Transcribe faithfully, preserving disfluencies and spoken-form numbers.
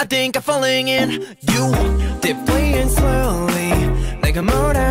I think I'm falling in. You dip playing slowly 내가 뭘